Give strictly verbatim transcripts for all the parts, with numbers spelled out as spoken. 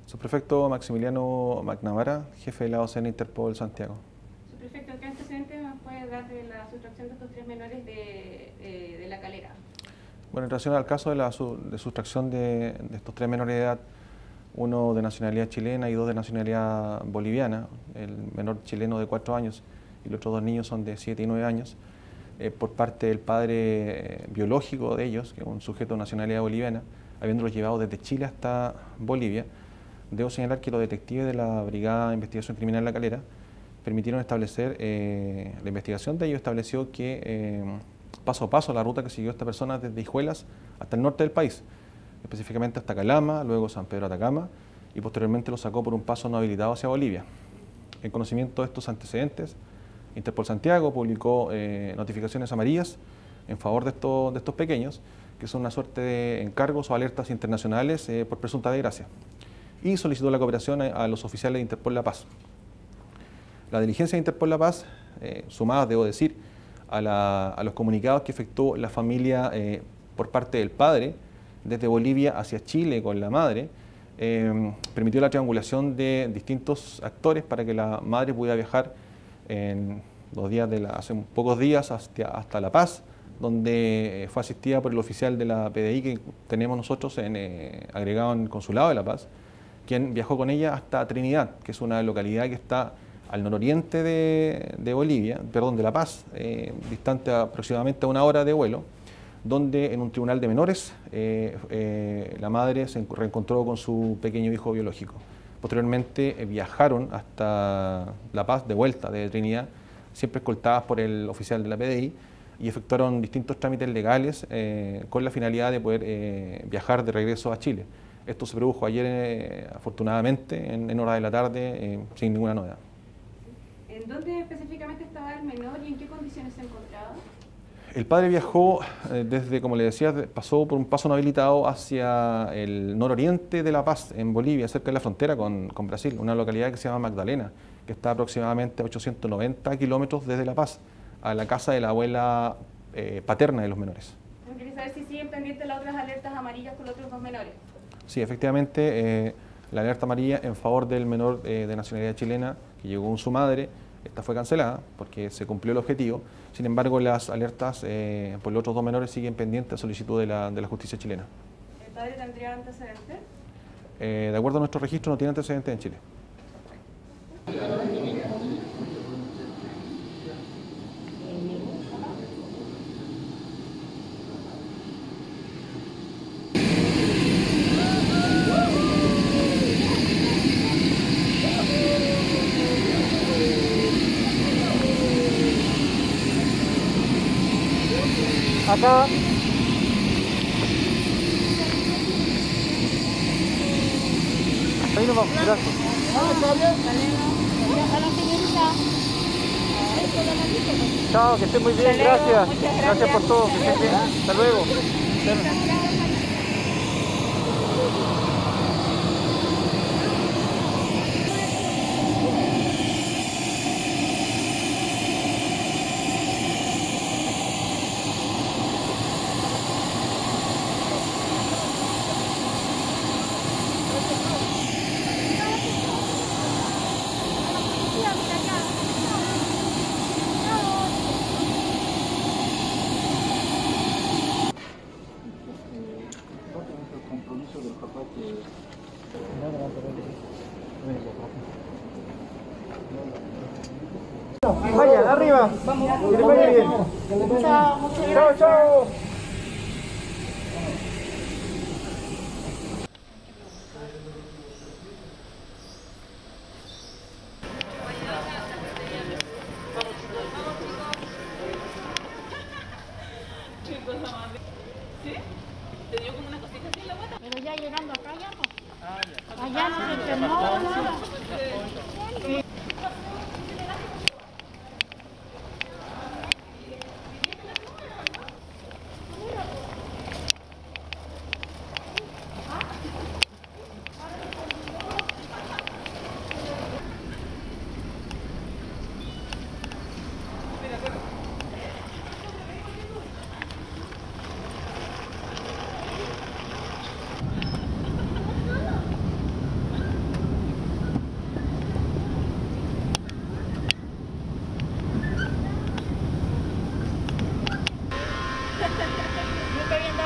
Subprefecto Maximiliano McNamara, jefe de la O C N Interpol Santiago. Subprefecto, ¿qué antecedentes nos puede dar de la sustracción de estos tres menores de, eh, de La Calera? Bueno, en relación al caso de la de sustracción de, de estos tres menores de edad, uno de nacionalidad chilena y dos de nacionalidad boliviana, el menor chileno de cuatro años y los otros dos niños son de siete y nueve años, eh, por parte del padre eh, biológico de ellos, que es un sujeto de nacionalidad boliviana, habiéndolos llevado desde Chile hasta Bolivia. Debo señalar que los detectives de la Brigada de Investigación Criminal La Calera permitieron establecer, eh, la investigación de ellos estableció que eh, paso a paso la ruta que siguió esta persona desde Hijuelas hasta el norte del país, específicamente hasta Calama, luego San Pedro Atacama y posteriormente lo sacó por un paso no habilitado hacia Bolivia. En conocimiento de estos antecedentes, Interpol Santiago publicó eh, notificaciones amarillas en favor de estos, de estos pequeños, que son una suerte de encargos o alertas internacionales eh, por presunta desgracia, y solicitó la cooperación a, a los oficiales de Interpol La Paz. La diligencia de Interpol La Paz, eh, sumada, debo decir, a, la, a los comunicados que efectuó la familia eh, por parte del padre, desde Bolivia hacia Chile con la madre, eh, permitió la triangulación de distintos actores para que la madre pudiera viajar en los días de la, hace pocos días hasta, hasta La Paz, donde fue asistida por el oficial de la P D I que tenemos nosotros en, eh, agregado en el Consulado de La Paz, quien viajó con ella hasta Trinidad, que es una localidad que está al nororiente de, de Bolivia, perdón, de La Paz, eh, distante aproximadamente a una hora de vuelo, donde en un tribunal de menores eh, eh, la madre se reencontró con su pequeño hijo biológico. Posteriormente eh, viajaron hasta La Paz de vuelta de Trinidad, siempre escoltadas por el oficial de la P D I, y efectuaron distintos trámites legales eh, con la finalidad de poder eh, viajar de regreso a Chile. Esto se produjo ayer, eh, afortunadamente, en, en horas de la tarde, eh, sin ninguna novedad. ¿En dónde específicamente estaba el menor y en qué condiciones se encontraba? El padre viajó eh, desde, como le decía, pasó por un paso no habilitado hacia el nororiente de La Paz, en Bolivia, cerca de la frontera con, con Brasil, una localidad que se llama Magdalena, que está aproximadamente a ochocientos noventa kilómetros desde La Paz, a la casa de la abuela eh, paterna de los menores. Quería saber si siguen pendientes las otras alertas amarillas con los otros dos menores. Sí, efectivamente, eh, la alerta amarilla en favor del menor eh, de nacionalidad chilena que llegó con su madre, esta fue cancelada porque se cumplió el objetivo. Sin embargo, las alertas eh, por los otros dos menores siguen pendientes a solicitud de la, de la justicia chilena. ¿El padre tendría antecedentes? Eh, de acuerdo a nuestro registro, no tiene antecedentes en Chile. Acá. Ahí nos vamos, gracias. Chao, que estén muy bien, gracias. Gracias por todo, que estén bien. Hasta luego. Vaya, arriba. Que le vaya bien. Chao, muchas gracias. Chao, chao. ¿Sí? ¿Te dio como una cosita así en la guata? Pero ya llegando acá ya, pues. Allá no se enfermó nada.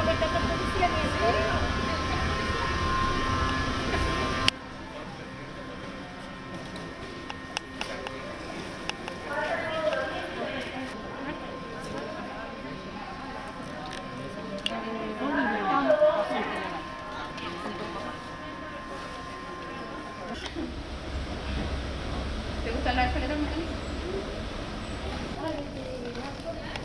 vuelta con policía ni el ¿Te gustan las escaleras mecánicas?